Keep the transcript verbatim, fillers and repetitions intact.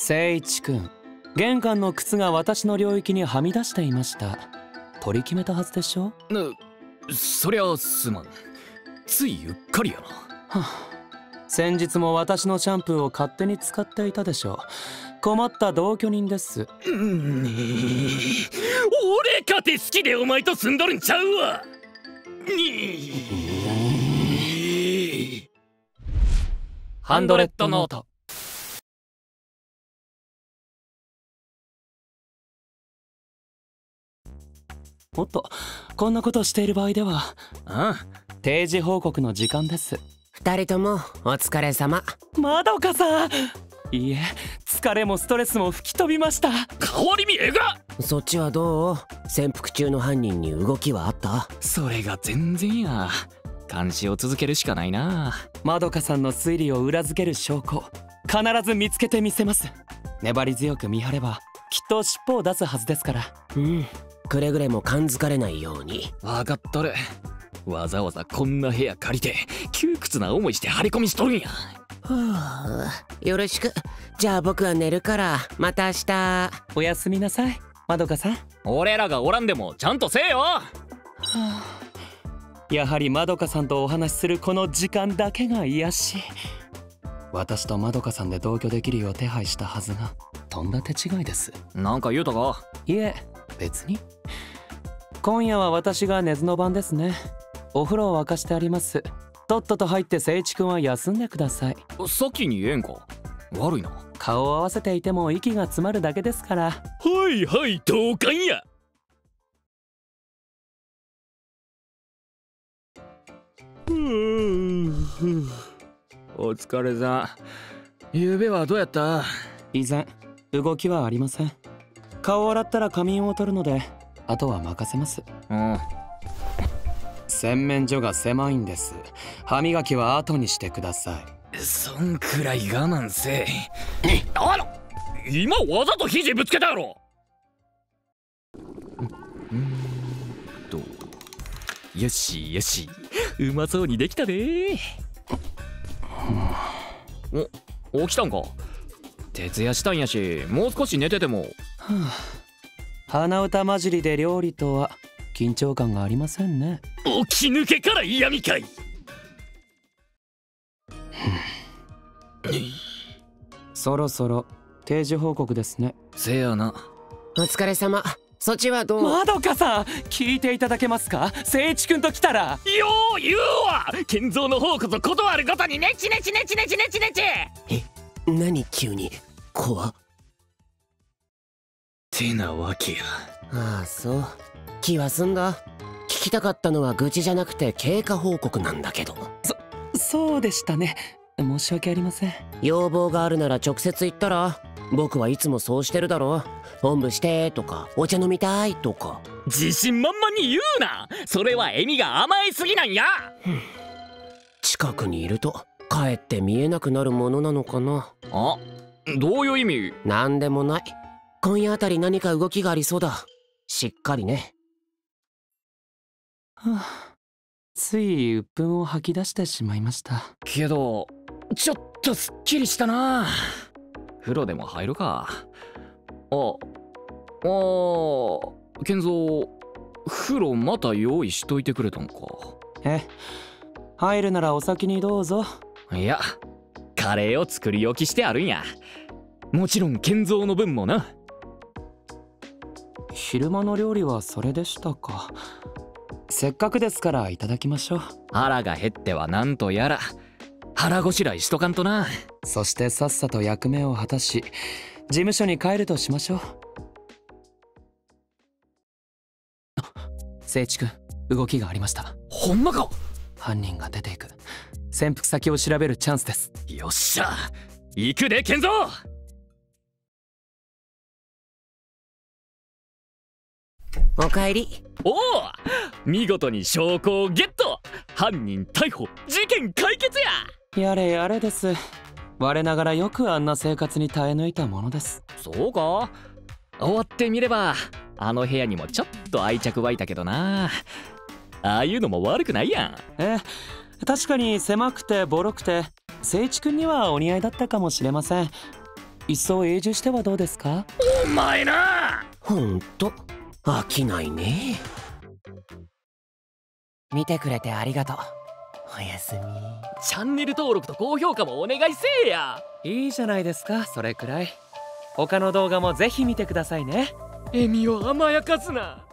聖一君、玄関の靴が私の領域にはみ出していました。取り決めたはずでしょ。 な、そりゃすまん。ついうっかりやな。はあ、先日も私のシャンプーを勝手に使っていたでしょう。困った同居人です。 うん、俺かて好きでお前と住んどるんちゃうわ。 ハンドレッドノート。おっと、こんなことしている場合では。 ああ、 定時報告の時間です。 二人ともお疲れ様。 まどかさん、いいえ、疲れもストレスも吹き飛びました。 変わり身えが。 そっちはどう？潜伏中の犯人に動きはあった？ それが全然や。監視を続けるしかないな。 まどかさんの推理を裏付ける証拠、必ず見つけてみせます。粘り強く見張ればきっと尻尾を出すはずですから。 うん、くれぐれも感づかれないように。 分かっとる。わざわざこんな部屋借りて窮屈な思いして張り込みしとるんや。 はあ、よろしく。じゃあ僕は寝るからまた明日。 おやすみなさい、まどかさん。 俺らがおらんでもちゃんとせえよ。はあ、やはりまどかさんとお話しするこの時間だけが癒し。私とまどかさんで同居できるよう手配したはずがとんだ手違いです。 なんか言うたか？ いえ、別に。今夜は私が寝ずの番ですね。お風呂を沸かしてあります。とっとと入って聖一君は休んでください。 先にええんか？悪いな。 顔を合わせていても息が詰まるだけですから。 はいはい同感や。お疲れさん。ゆうべはどうやった？ 依然動きはありません。顔を洗ったら仮眠を取るのであとは任せます。 うん。 洗面所が狭いんです。歯磨きは後にしてください。 そんくらい我慢せえ。あら、今わざと肘ぶつけたやろ。うんと、よしよし、うまそうにできたね。お、起きたんか？徹夜したんやし、もう少し寝てても。 はあ、鼻歌混じりで料理とは緊張感がありませんね。 起き抜けから嫌みかい。 そろそろ定時報告ですね。 せやな。 お疲れ様。そっちはどう？ まどかさん、聞いていただけますか？聖一君と来たら。 よう言うわ。健三の方こそ断るごとにネチネチネチネチネチネチ。 え、何急に怖っ。 てなわけや。 ああ、そう。気は済んだ。聞きたかったのは愚痴じゃなくて経過報告なんだけど。 そ、そうでしたね。申し訳ありません。 要望があるなら直接言ったら？僕はいつもそうしてるだろ。おんぶしてとかお茶飲みたいとか。 自信満々に言うな。それはエミが甘えすぎなんや。 近くにいるとかえって見えなくなるものなのかな。 あ、どういう意味？ なんでもない。今夜あたり何か動きがありそうだ。しっかりね。 はあ、つい鬱憤を吐き出してしまいました。 けどちょっとすっきりしたな。風呂でも入るか。あ、ああ、健三、風呂また用意しといてくれたんか。 え、入るならお先にどうぞ。 いや、カレーを作り置きしてあるんや。もちろん健三の分もな。 昼間の料理はそれでしたか。せっかくですからいただきましょう。 腹が減ってはなんとやら腹ごしらえしとかんとな。 そしてさっさと役目を果たし事務所に帰るとしましょう。聖一君、動きがありました。 ほんまか？ 犯人が出ていく。潜伏先を調べるチャンスです。 よっしゃ、行くで健三。 おかえり。 おお、見事に証拠をゲット。犯人逮捕、事件解決や。 やれやれです。我ながらよくあんな生活に耐え抜いたものです。 そうか？終わってみればあの部屋にもちょっと愛着湧いたけどな。ああいうのも悪くないやん。 え、確かに狭くてボロくて聖一君にはお似合いだったかもしれません。 いっそ永住してはどうですか？ お前な。 ほんと飽きないね。見てくれてありがとう。おやすみ。 チャンネル登録と高評価もお願いせえや。 いいじゃないですか、それくらい。他の動画もぜひ見てくださいね。 エミを甘やかすな。